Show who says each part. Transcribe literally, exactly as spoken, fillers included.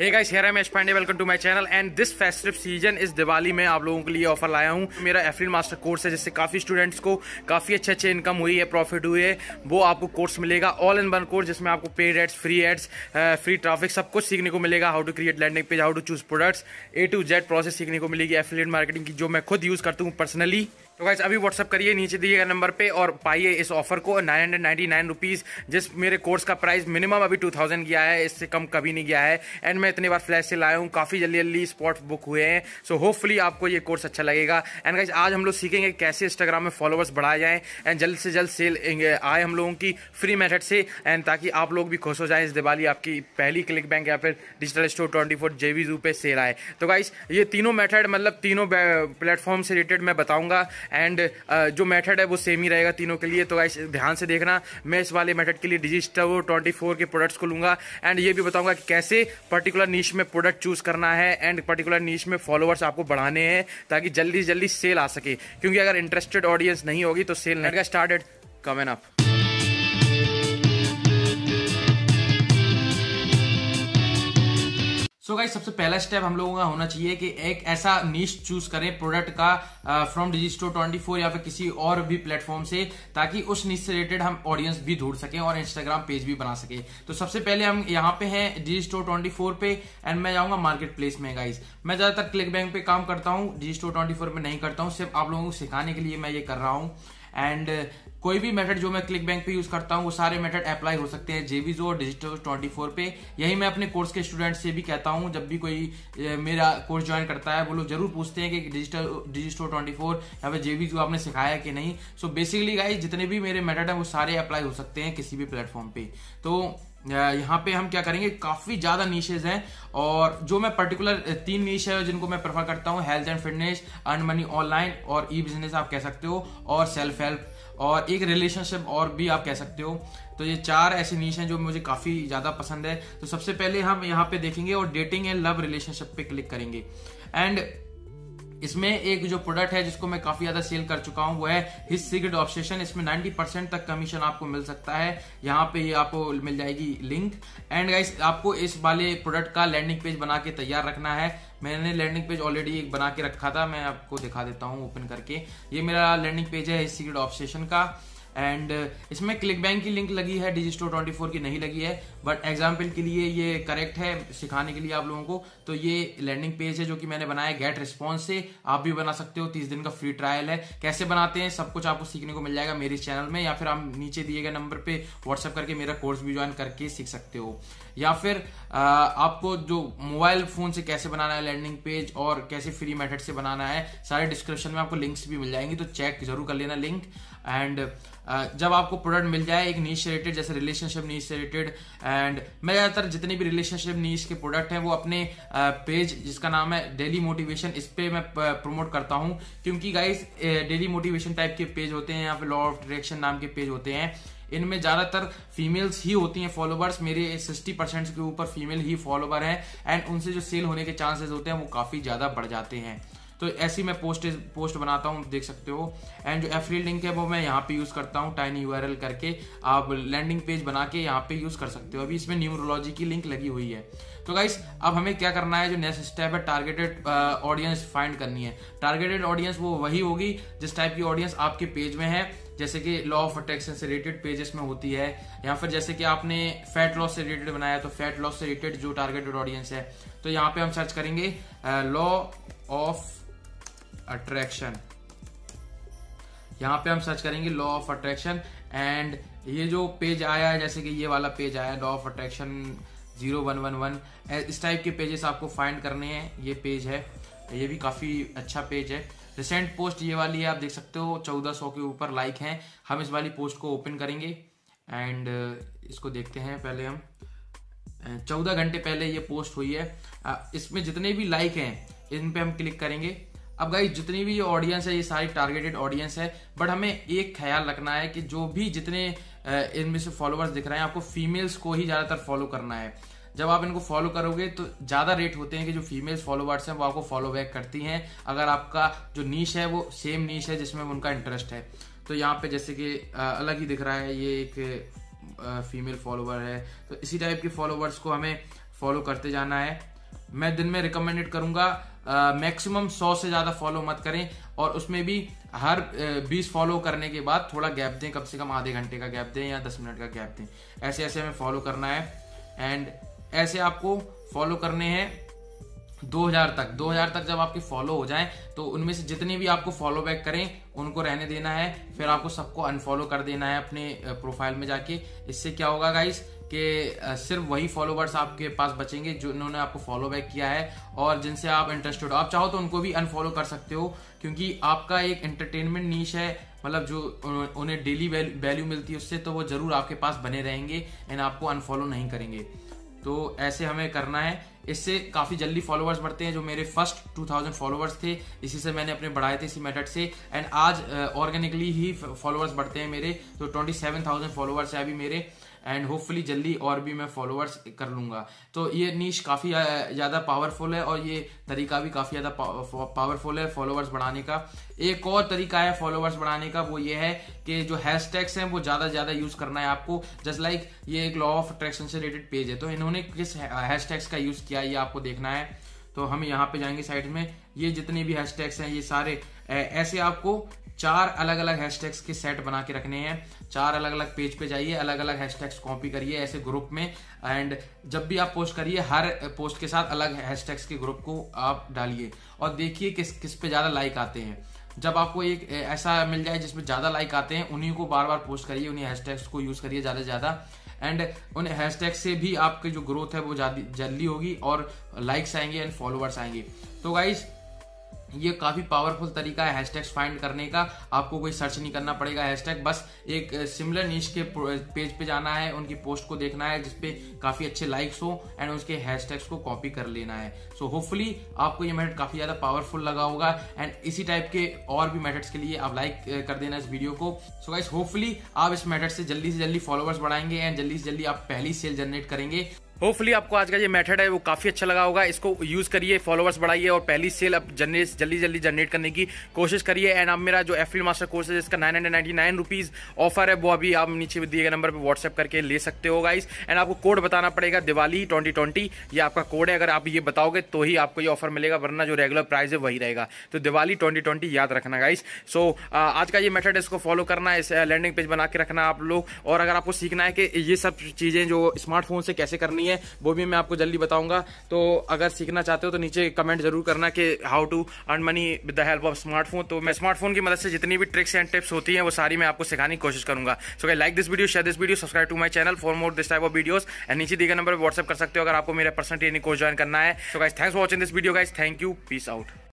Speaker 1: Hey guys, here I am Yash Pandey, welcome to my channel and this festive season इस दिवाली में आप लोगों के लिए ऑफर लाया हूं। मेरा एफिलिएट मास्टर कोर्स है जिससे काफ़ी स्टूडेंट्स को काफ़ी अच्छे अच्छे इनकम हुई है, प्रॉफिट हुई है। वो आपको कोर्स मिलेगा ऑल इन वन कोर्स जिसमें आपको paid ads, free ads, free traffic सब कुछ सीखने को मिलेगा। How to create landing page, how to choose products, A to Z process सीखने को मिलेगी एफिलिएट मार्केटिंग की, जो मैं खुद यूज़ करता हूँ पर्सनली। तो गाइस अभी व्हाट्सअप करिए नीचे दिए गए नंबर पे और पाइए इस ऑफर को nine hundred ninety nine rupees, जिस मेरे कोर्स का प्राइस मिनिमम अभी टू थाउजेंड गया है, इससे कम कभी नहीं गया है। एंड मैं इतनी बार फ्लैश से लाया हूँ, काफ़ी जल्दी जल्दी स्पॉट बुक हुए हैं। सो होपफुली आपको ये कोर्स अच्छा लगेगा। एंड गाइस आज हम लोग सीखेंगे कैसे इंस्टाग्राम में फॉलोवर्स बढ़ाए जाएं एंड जल्द से जल्द सेल आए हम लोगों की फ्री मेथड से, एंड ताकि आप लोग भी खुश हो जाएं इस दिवाली आपकी पहली क्लिक बैंक या फिर digital store twenty four JVZoo पे सेल आए। तो गाइस ये तीनों मेथड मतलब तीनों प्लेटफॉर्म से रिलेटेड मैं बताऊंगा एंड जो मेथड है वो सेम ही रहेगा तीनों के लिए। तो गाइस ध्यान से देखना, मैं इस वाले मेथड के लिए डिजिटल ट्वेंटी फोर के प्रोडक्ट्स को लूंगा एंड ये भी बताऊंगा कि कैसे पर्टिकुलर नीश में प्रोडक्ट चूज करना है एंड पर्टिकुलर नीश में फॉलोअर्स आपको बढ़ाने हैं ताकि जल्दी जल्दी सेल आ सके। क्योंकि अगर इंटरेस्टेड ऑडियंस नहीं होगी तो सेल नहीं started coming up. So guys सबसे पहला स्टेप हम लोगों का होना चाहिए कि एक ऐसा नीश चूज करें प्रोडक्ट का फ्रॉम डिजिस्टो ट्वेंटी फोर या फिर किसी और भी प्लेटफॉर्म से, ताकि उस नीश से रिलेटेड हम ऑडियंस भी ढूंढ सकें और इंस्टाग्राम पेज भी बना सके। तो सबसे पहले हम यहाँ पे हैं डिजिस्टो ट्वेंटी फोर पे एंड मैं जाऊंगा मार्केट प्लेस में। गाइस मैं ज्यादातर क्लिक बैंक पे काम करता हूँ, डिजिस्टो ट्वेंटी फोर पे नहीं करता हूँ, सिर्फ आप लोगों को सिखाने के लिए मैं ये कर रहा हूँ। एंड कोई भी मेथड जो मैं क्लिक बैंक पे यूज करता हूँ वो सारे मेथड अप्लाई हो सकते हैं जेवीजो और डिजिटल ट्वेंटी फोर पे। यही मैं अपने कोर्स के स्टूडेंट से भी कहता हूँ, जब भी कोई मेरा कोर्स ज्वाइन करता है वो लोग जरूर पूछते हैं कि डिजिटल डिजिटल ट्वेंटी फोर या फिर जेवीजो आपने सिखाया कि नहीं। सो बेसिकली गाइस जितने भी मेरे मेथड है वो सारे अप्लाई हो सकते हैं किसी भी प्लेटफॉर्म पे। तो यहाँ पे हम क्या करेंगे, काफी ज्यादा नीशेज हैं और जो मैं पर्टिकुलर तीन नीश है जिनको मैं प्रेफर करता हूँ, health and fitness, earn money online और ई बिजनेस आप कह सकते हो, और सेल्फ हेल्प और एक रिलेशनशिप और भी आप कह सकते हो। तो ये चार ऐसे नीश हैं जो मुझे काफी ज्यादा पसंद है। तो सबसे पहले हम यहाँ पे देखेंगे और डेटिंग एंड लव रिलेशनशिप पे क्लिक करेंगे। एंड इसमें एक जो प्रोडक्ट है जिसको मैं काफी ज्यादा सेल कर चुका हूं वो है हिज सीक्रेट ऑब्सेशन। इसमें नाइन्टी परसेंट तक कमीशन आपको मिल सकता है। यहाँ पे ये आपको मिल जाएगी लिंक। एंड गाइस आपको इस वाले प्रोडक्ट का लैंडिंग पेज बना के तैयार रखना है। मैंने लैंडिंग पेज ऑलरेडी एक बना के रखा था, मैं आपको दिखा देता हूँ ओपन करके। ये मेरा लैंडिंग पेज है हिज सीक्रेट ऑब्सेशन का। एंड इसमें क्लिक बैंक की लिंक लगी है, डिजिस्टो ट्वेंटी फोर की नहीं लगी है, बट एग्जाम्पल के लिए ये करेक्ट है सिखाने के लिए आप लोगों को। तो ये लैंडिंग पेज है जो कि मैंने बनाया गेट रिस्पॉन्स से, आप भी बना सकते हो। तीस दिन का फ्री ट्रायल है। कैसे बनाते हैं सब कुछ आपको सीखने को मिल जाएगा मेरे चैनल में, या फिर आप नीचे दिए गए नंबर पे व्हाट्सएप करके मेरा कोर्स भी ज्वाइन करके सीख सकते हो। या फिर आ, आपको जो मोबाइल फोन से कैसे बनाना है लैंडिंग पेज और कैसे फ्री मेथड से बनाना है, सारे डिस्क्रिप्शन में आपको लिंक्स भी मिल जाएंगी, तो चेक जरूर कर लेना लिंक। एंड जब आपको प्रोडक्ट मिल जाए एक नीश से रिलेटेड, जैसे रिलेशनशिप नीश से रिलेटेड, एंड मैं ज्यादातर जितने भी रिलेशनशिप नीश के प्रोडक्ट हैं वो अपने पेज जिसका नाम है डेली मोटिवेशन, इस पे मैं प्रमोट करता हूं। क्योंकि गाइस डेली मोटिवेशन टाइप के पेज होते हैं या फिर लॉ ऑफ अट्रैक्शन नाम के पेज होते हैं, इनमें ज्यादातर फीमेल्स ही होती हैं फॉलोवर्स। मेरे सिक्सटी परसेंट के ऊपर फीमेल ही फॉलोवर हैं एंड उनसे जो सेल होने के चांसेस होते हैं वो काफी ज्यादा बढ़ जाते हैं। तो ऐसी मैं पोस्ट पोस्ट बनाता हूँ, देख सकते हो। एंड जो एफिलिएट लिंक है वो मैं यहाँ पे यूज करता हूँ, टाइनी यूआरएल करके आप लैंडिंग पेज बना के यहाँ पे यूज कर सकते हो। अभी इसमें न्यूमरोलॉजी की लिंक लगी हुई है। तो गाइस अब हमें क्या करना है, जो नेक्स्ट स्टेप है टारगेटेड ऑडियंस फाइंड करनी है। टारगेटेड ऑडियंस वो वही होगी जिस टाइप की ऑडियंस आपके पेज में है, जैसे कि लॉ ऑफ अट्रैक्शन से रिलेटेड पेजेस में होती है, या फिर जैसे कि आपने फैट लॉस से रिलेटेड बनाया तो फैट लॉस से रिलेटेड जो टारगेटेड ऑडियंस है। तो यहाँ पे हम सर्च करेंगे लॉ ऑफ अट्रैक्शन, यहाँ पे हम सर्च करेंगे लॉ ऑफ अट्रैक्शन। एंड ये जो पेज आया है, जैसे कि ये वाला पेज आया law of attraction zero one one one, इस टाइप के पेजेस आपको फाइंड करने हैं। ये पेज है, ये भी काफी अच्छा पेज है। रिसेंट पोस्ट ये वाली है, आप देख सकते हो चौदह सौ के ऊपर लाइक हैं। हम इस वाली पोस्ट को ओपन करेंगे एंड इसको देखते हैं। पहले हम चौदह घंटे पहले ये पोस्ट हुई है। इसमें जितने भी लाइक हैं इन पे हम क्लिक करेंगे। अब गाइस जितनी भी ये ऑडियंस है ये सारी टारगेटेड ऑडियंस है, बट हमें एक ख्याल रखना है कि जो भी जितने इनमें से फॉलोअर्स दिख रहे हैं आपको फीमेल्स को ही ज्यादातर फॉलो करना है। जब आप इनको फॉलो करोगे तो ज्यादा रेट होते हैं कि जो फीमेल्स फॉलोवर्स हैं वो आपको फॉलो बैक करती हैं, अगर आपका जो नीश है वो सेम नीश है जिसमें उनका इंटरेस्ट है। तो यहाँ पे जैसे कि अलग ही दिख रहा है, ये एक फीमेल फॉलोवर है, तो इसी टाइप के फॉलोवर्स को हमें फॉलो करते जाना है। मैं दिन में रिकमेंडेड करूंगा मैक्सिमम सौ से ज्यादा फॉलो मत करें, और उसमें भी हर बीस फॉलो करने के बाद थोड़ा गैप दें, कम से कम आधे घंटे का गैप दें या दस मिनट का गैप दें। ऐसे ऐसे हमें फॉलो करना है, एंड ऐसे आपको फॉलो करने हैं दो हज़ार तक। दो हज़ार तक जब आपके फॉलो हो जाएं तो उनमें से जितने भी आपको फॉलो बैक करें उनको रहने देना है, फिर आपको सबको अनफॉलो कर देना है अपने प्रोफाइल में जाके। इससे क्या होगा गाइस कि सिर्फ वही फॉलोवर्स आपके पास बचेंगे जो उन्होंने आपको फॉलो बैक किया है और जिनसे आप इंटरेस्टेड हो। आप चाहो तो उनको भी अनफॉलो कर सकते हो, क्योंकि आपका एक एंटरटेनमेंट नीश है, मतलब जो उन्हें डेली वैल्यू मिलती है उससे, तो वो जरूर आपके पास बने रहेंगे एंड आपको अनफॉलो नहीं करेंगे। तो ऐसे हमें करना है, इससे काफी जल्दी फॉलोवर्स बढ़ते हैं। जो मेरे फर्स्ट दो हज़ार फॉलोवर्स थे, इसी से मैंने अपने बढ़ाए थे इसी मेथड से, एंड आज ऑर्गेनिकली ही फॉलोवर्स बढ़ते हैं मेरे। तो सत्ताईस हज़ार फॉलोवर्स है अभी मेरे, एंड होपफुली जल्दी और भी मैं फॉलोवर्स कर लूंगा। तो ये नीश काफी ज्यादा पावरफुल है और ये तरीका भी काफी ज्यादा पावरफुल है फॉलोवर्स बढ़ाने का। एक और तरीका है फॉलोवर्स बढ़ाने का, वो ये है कि जो हैशटैग्स हैं वो ज्यादा ज्यादा यूज करना है आपको। जस्ट लाइक ये एक लॉ ऑफ अट्रैक्शन से रिलेटेड पेज है, तो इन्होंने किस हैशटैग्स का यूज किया ये आपको देखना है। तो हम यहाँ पे जाएंगे साइड में, ये जितने भी हैशटैग्स हैं ये सारे ऐसे आपको चार अलग अलग हैशटैग्स के सेट बना के रखने हैं। चार अलग अलग पेज पे जाइए, अलग अलग हैशटैग्स कॉपी करिए ऐसे ग्रुप में, एंड जब भी आप पोस्ट करिए हर पोस्ट के साथ अलग हैशटैग्स के ग्रुप को आप डालिए और देखिए किस किस पे ज्यादा लाइक आते हैं। जब आपको एक ऐसा मिल जाए जिसमें ज्यादा लाइक आते हैं, उन्हीं को बार बार पोस्ट करिए, उन्हीं हैशटैग्स को यूज करिए ज्यादा से ज्यादा, एंड उन हैशटैग से भी आपकी जो ग्रोथ है वो जल्दी होगी और लाइक्स आएंगे एंड फॉलोवर्स आएंगे। तो गाइस ये काफी पावरफुल तरीका है हैशटैग्स फाइंड करने का। आपको कोई सर्च नहीं करना पड़ेगा हैशटैग, बस एक सिमिलर नीश के पेज पे जाना है, उनकी पोस्ट को देखना है जिसपे काफी अच्छे लाइक्स हो एंड उसके हैशटैग्स को कॉपी कर लेना है। सो होपफुली आपको ये मेथड काफी ज्यादा पावरफुल लगा होगा, एंड इसी टाइप के और भी मेथड्स के लिए आप लाइक कर देना इस वीडियो को। सो गाइस होपफुली आप इस मेथड से जल्दी से जल्दी फॉलोवर्स बढ़ाएंगे एंड जल्दी से जल्दी आप पहली सेल जनरेट करेंगे। होपफुली आपको आज का ये मेथड है वो काफी अच्छा लगा होगा। इसको यूज करिए, फॉलोवर्स बढ़ाइए और पहली सेल अब जनरेट जल्दी जल्दी जनरेट करने की कोशिश करिए। एंड अब मेरा जो एफिलिएट मास्टर कोर्स है जिसका nine hundred ninety nine rupees offer है, वो अभी आप नीचे दिए गए नंबर पे व्हाट्सएप करके ले सकते हो गाइस। एंड आपको कोड बताना पड़ेगा दिवाली ट्वेंटी ट्वेंटी, ये आपका कोड है। अगर आप ये बताओगे तो ही आपको ये ऑफर मिलेगा, वरना जो रेगुलर प्राइस है वही रहेगा। तो दिवाली ट्वेंटी ट्वेंटी याद रखना गाइस। सो आज का ये मेथड इसको फॉलो करना, इस लैंडिंग पेज बना के रखना आप लोग। और अगर आपको सीखना है कि ये सब चीजें जो स्मार्टफोन से कैसे करनी है वो भी मैं आपको जल्दी बताऊंगा। तो अगर सीखना चाहते हो तो नीचे कमेंट जरूर करना कि how to earn money with the help of smartphone. तो मैं स्मार्टफोन की मदद से जितनी भी ट्रिक्स एंड टिप्स होती हैं वो सारी मैं आपको सिखाने की कोशिश करूंगा। So guys like this video, share this video, subscribe to my channel for more this type of videos, and नीचे दिए गए नंबर पर व्हाट्सएप कर सकते हो अगर आपको मेरा पर्सनल ट्रेनिंग कोर्स ज्वाइन करना है। So guys thanks for watching this video guys, thank you, peace out.